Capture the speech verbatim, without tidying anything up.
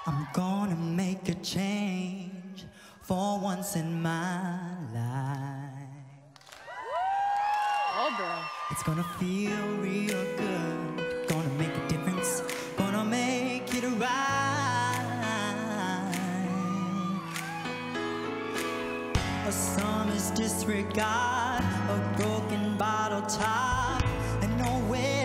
I'm gonna make a change for once in my life. Oh, girl. It's gonna feel real good. Gonna make a difference. Gonna make it right. A summer's disregard, a broken bottle top, and nowhere